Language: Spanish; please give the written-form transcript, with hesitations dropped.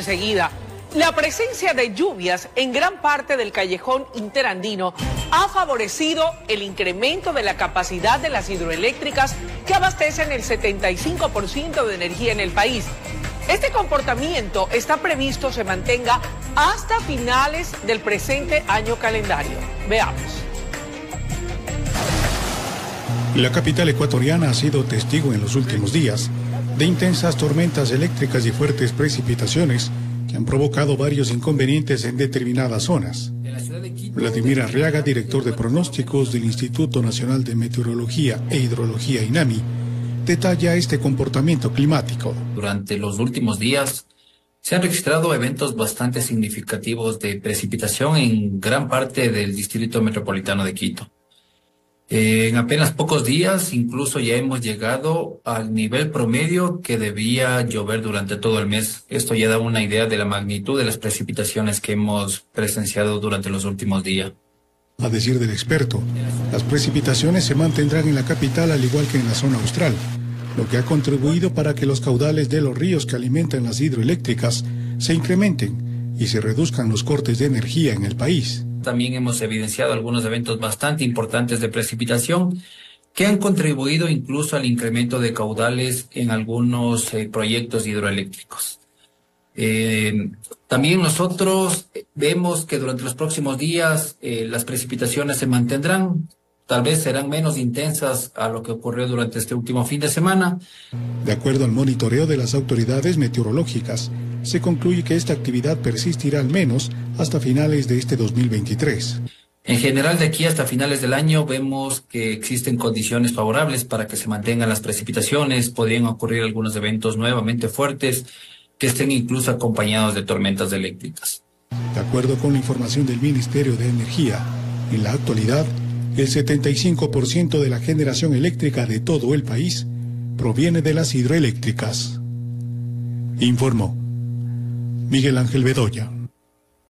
Enseguida, la presencia de lluvias en gran parte del callejón interandino ha favorecido el incremento de la capacidad de las hidroeléctricas que abastecen el 75% de energía en el país. Este comportamiento está previsto se mantenga hasta finales del presente año calendario. Veamos. La capital ecuatoriana ha sido testigo en los últimos días de intensas tormentas eléctricas y fuertes precipitaciones que han provocado varios inconvenientes en determinadas zonas. Vladimir Arriaga, director de pronósticos del Instituto Nacional de Meteorología e Hidrología INAMI, detalla este comportamiento climático. Durante los últimos días se han registrado eventos bastante significativos de precipitación en gran parte del distrito metropolitano de Quito. En apenas pocos días incluso ya hemos llegado al nivel promedio que debía llover durante todo el mes. Esto ya da una idea de la magnitud de las precipitaciones que hemos presenciado durante los últimos días. A decir del experto, las precipitaciones se mantendrán en la capital al igual que en la zona austral, lo que ha contribuido para que los caudales de los ríos que alimentan las hidroeléctricas se incrementen y se reduzcan los cortes de energía en el país. También hemos evidenciado algunos eventos bastante importantes de precipitación que han contribuido incluso al incremento de caudales en algunos proyectos hidroeléctricos. También nosotros vemos que durante los próximos días las precipitaciones se mantendrán, tal vez serán menos intensas a lo que ocurrió durante este último fin de semana. De acuerdo al monitoreo de las autoridades meteorológicas, se concluye que esta actividad persistirá al menos hasta finales de este 2023. En general, de aquí hasta finales del año vemos que existen condiciones favorables para que se mantengan las precipitaciones. Podrían ocurrir algunos eventos nuevamente fuertes que estén incluso acompañados de tormentas eléctricas. De acuerdo con la información del Ministerio de Energía, en la actualidad, el 75% de la generación eléctrica de todo el país proviene de las hidroeléctricas. Informó Miguel Ángel Bedoya.